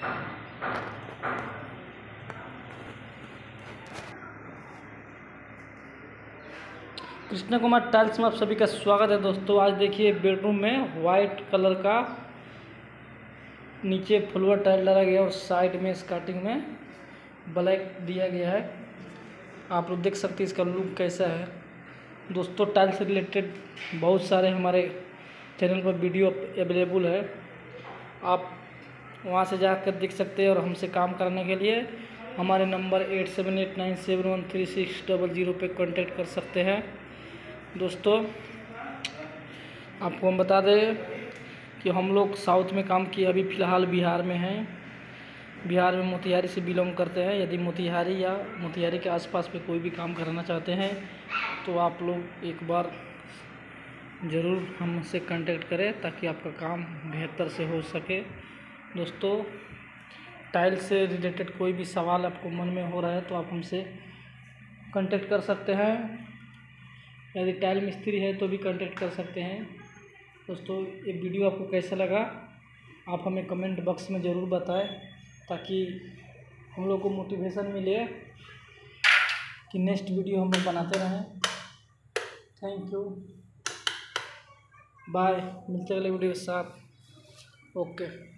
Krishna Kumar tiles में आप सभी का स्वागत है दोस्तों। आज देखिए बेडरूम में वाइट कलर का नीचे फ्लोर टाइल डाला गया और साइड में स्कर्टिंग में ब्लैक दिया गया है। आप लोग देख सकते हैं इसका लुक कैसा है दोस्तों। टाइल्स से रिलेटेड बहुत सारे हमारे चैनल पर वीडियो अवेलेबल है, आप वहां से जाकर देख सकते हैं। और हमसे काम करने के लिए हमारे नंबर 8789713600 पे कांटेक्ट कर सकते हैं। दोस्तों आपको हम बता दें कि हम लोग साउथ में काम किए, अभी फ़िलहाल बिहार में हैं। बिहार में मोतिहारी से बिलोंग करते हैं। यदि मोतिहारी या मोतिहारी के आसपास पे कोई भी काम कराना चाहते हैं तो आप लोग एक बार ज़रूर हमसे कांटेक्ट करें ताकि आपका काम बेहतर से हो सके। दोस्तों टाइल से रिलेटेड कोई भी सवाल आपको मन में हो रहा है तो आप हमसे कांटेक्ट कर सकते हैं। यदि टाइल मिस्त्री है तो भी कांटेक्ट कर सकते हैं। दोस्तों ये वीडियो आपको कैसा लगा आप हमें कमेंट बॉक्स में ज़रूर बताएं ताकि हम लोग को मोटिवेशन मिले कि नेक्स्ट वीडियो हम लोग बनाते रहें। थैंक यू, बाय, मिलते हैं अगले वीडियो के साथ। ओके।